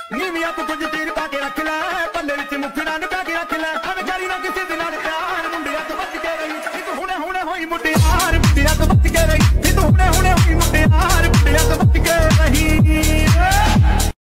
Nivea तू कुछ तीर पा के रख लै, पल्ले विच मुखड़ा नुका के रख लै, अवे करी ना किसी दे नाल